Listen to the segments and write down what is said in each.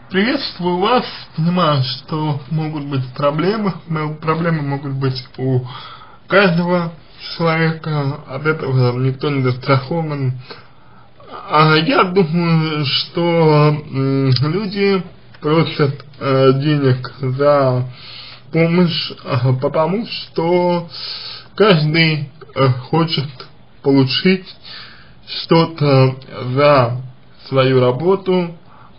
Приветствую вас, понимаю, что могут быть проблемы могут быть у каждого человека, от этого никто не застрахован. Я думаю, что люди просят денег за помощь, потому что каждый хочет получить что-то за свою работу,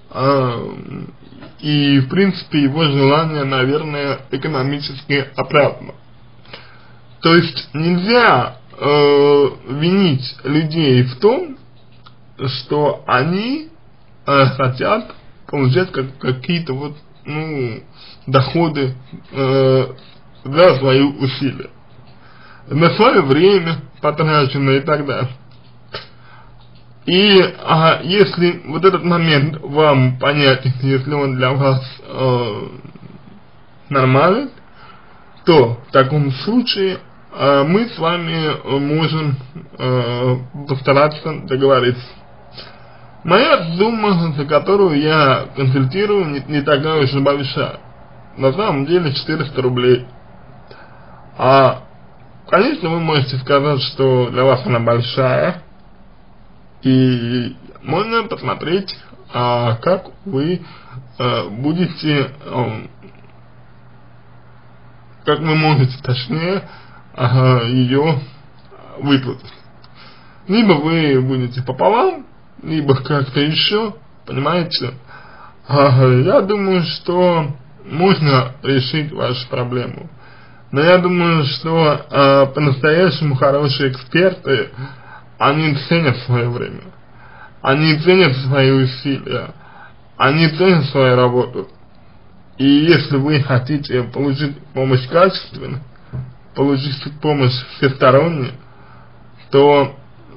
и в принципе его желание, наверное, экономически оправдано. То есть нельзя винить людей в том, что они хотят получать какие-то вот, доходы за свои усилия, на свое время потраченное и так далее. И если вот этот момент вам понятен, если он для вас нормален, то в таком случае мы с вами можем постараться договориться. Моя сумма, за которую я консультирую, не такая уж и большая. На самом деле 400 рублей. Конечно, вы можете сказать, что для вас она большая. И можно посмотреть, как вы будете, как вы можете, точнее, ее выплатить. Либо вы будете пополам, либо как-то еще, понимаете. Я думаю, что можно решить вашу проблему. Но я думаю, что по-настоящему хорошие эксперты, они ценят свое время, они ценят свои усилия, они ценят свою работу. И если вы хотите получить помощь качественно, получить помощь всесторонне, то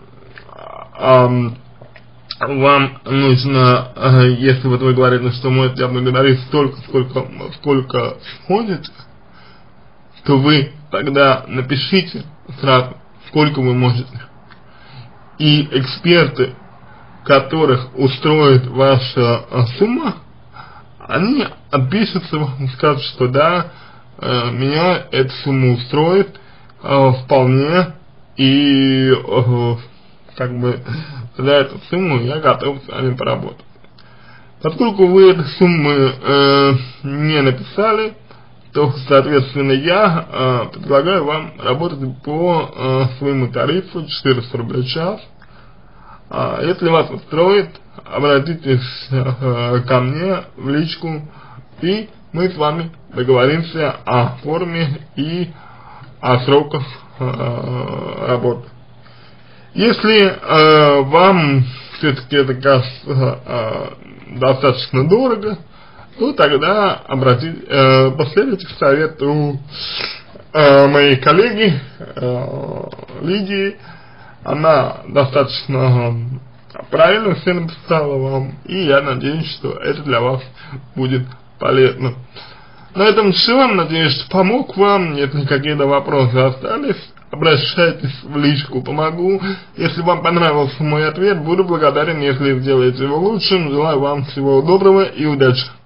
вам нужно, если вот вы говорите, что можете отблагодарить столько, сколько сможете, то вы тогда напишите сразу, сколько вы можете. И эксперты, которых устроит ваша сумма, они отпишутся и скажут, что да, меня эта сумма устроит вполне, и как бы за эту сумму я готов с вами поработать. Поскольку вы эту сумму не написали, то, соответственно, я предлагаю вам работать по своему тарифу 400 рублей в час. Если вас устроит, обратитесь ко мне в личку, и мы с вами договоримся о форме и о сроках работы. Если вам все-таки это кажется достаточно дорого, то тогда последуйте к совету моей коллеги Лидии. Она достаточно правильно все написала вам, и я надеюсь, что это для вас будет полезно. На этом все. Надеюсь, что помог вам. Если какие-то вопросы остались, обращайтесь в личку, помогу. Если вам понравился мой ответ, буду благодарен, если сделаете его лучшим. Желаю вам всего доброго и удачи.